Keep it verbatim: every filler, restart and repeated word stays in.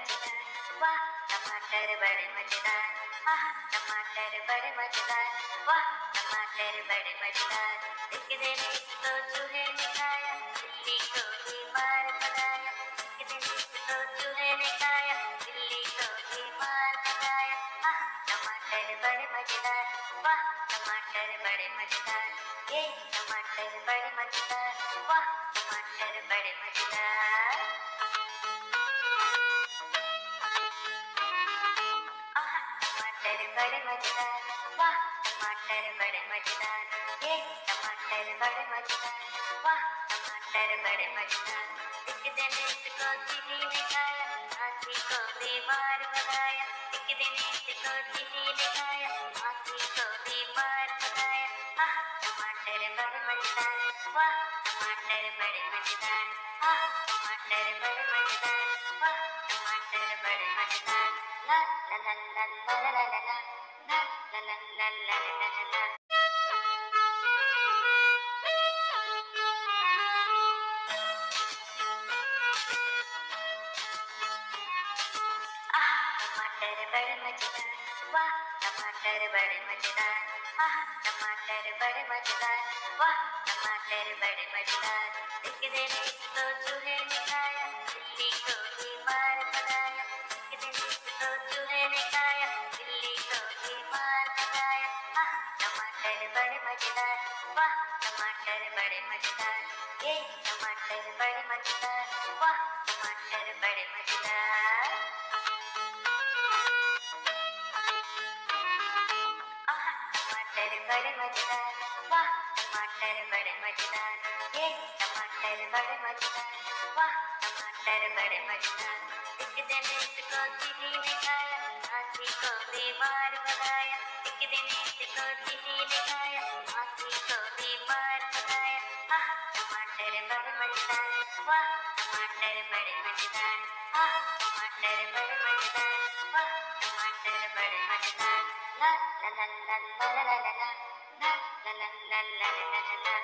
मजेदार, वाह टमाटर बड़े मजेदार, आह टमाटर बड़े मजेदार, वाह टमाटर बड़े मजेदार। एक दिन इसको चूहे ने खाया, बिल्ली को बीमार बनाया। एक दिन इसको चूहे ने खाया, बिल्ली को बीमार बनाया। आह टमाटर बड़े मजेदार, वाह टमाटर बड़े मजेदार, ये टमाटर बड़े मजेदार, वाह टमाटर बड़े मजेदार। आह टमाटर बड़े मजेदार, वाह टमाटर बड़े मजेदार, ये टमाटर बड़े मजेदार, वाह टमाटर बड़े मजेदार। एक दिन इसको चीनी ने खाया, हाथी को बीमार बनाया। एक दिन इसको चीनी ने खाया, हाथी को बीमार बनाया। आह टमाटर बड़े मजेदार, वाह टमाटर बड़े मजेदार, आह टमाटर बड़े मजेदार, वाह टमाटर बड़े मजेदार। ला ला ला ला ला ला ला ला ला ला ला ला ला ला ला ला। आह टमाटर बड़े मजेदार, वाह टमाटर बड़े मजेदार, आह टमाटर बड़े मजेदार, वाह टमाटर बड़े मजेदार। एक दिन इसको चूहे ने खाया, बिल्ली को बीमार बनाया। एक दिन इसको चूहे ने खाया, बिल्ली को बीमार बनाया। आह टमाटर बड़े मजेदार, वाह टमाटर बड़े मजेदार, ये टमाटर बड़े मजेदार, वाह टमाटर बड़े मजेदार। आह टमाटर बड़े मजेदार, वाह टमाटर बड़े मजेदार, ये टमाटर बड़े मजेदार, वाह टमाटर बड़े मजेदार। एक दिन इसको चीनी ने खाया, हाथी को बीमार बनाया। एक दिन इसको चीनी ने खाया, हाथी को बीमार बनाया। आह टमाटर बड़े मजेदार, वाह टमाटर बड़े मजेदार, आह टमाटर बड़े मजेदार, वाह टमाटर बड़े मजेदार। ला ला ला ला ला ला ला ला ला ला ला ला ला ला ला ला ला।